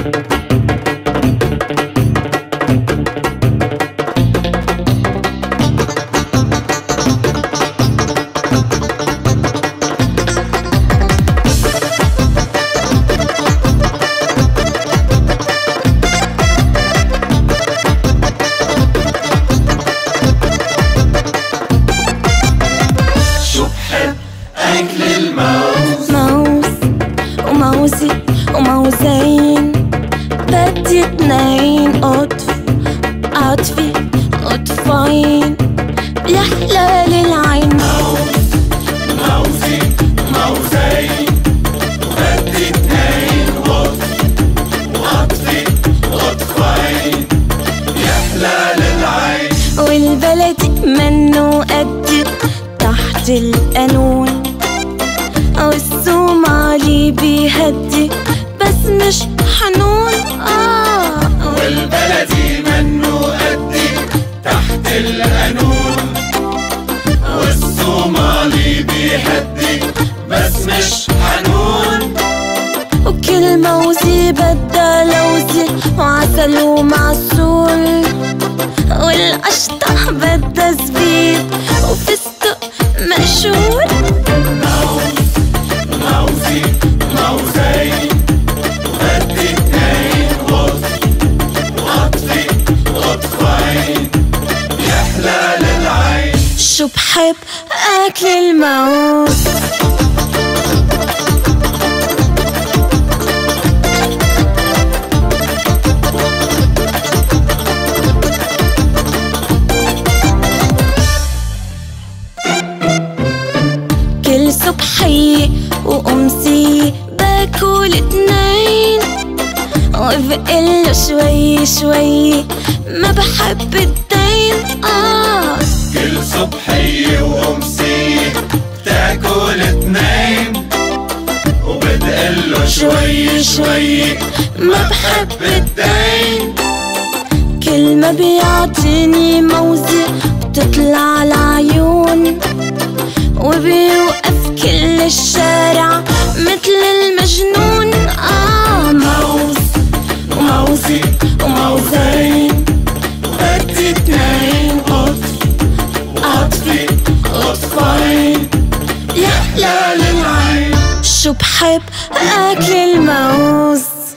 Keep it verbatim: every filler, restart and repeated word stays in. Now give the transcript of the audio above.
أكل الموز، موز وموزي وموزين، بدي اتنين قطف عطفي قطفين بيحلى للعين. موز موزي موزين، بدي اتنين قطف وعطفي قطفين بيحلى للعين. والبلدي منه قدي تحت القانون، والصومالي بيهدي بس مش حنون. آه والبلدي منه قدي تحت القانون، والصومالي بيهدي بس مش حنون. وكل موزي بدها لوزي وعسل ومعسول، والقشطة بدها زبيب وفستق مقشور. موز موزي موزين، بدي اتنين قطف وعطفي قطفين بيحلى للعين. شو بحب أكل الموز. كل صبحية وأمسية باكل اتنين، وبقله شوي شوي ما بحب الدين. آه كل صبحية وأمسية بتاكل اتنين، وبتقله شوي شوي ما بحب الدين. كل ما بيعطيني موزة بتطلع العيون، وبيوقف كل الشارع مثل المجنون. آه موز وموزي وموزين، بدي اتنين قطف وعطفي قطفين يحلى للعين. شو بحب أكل الموز.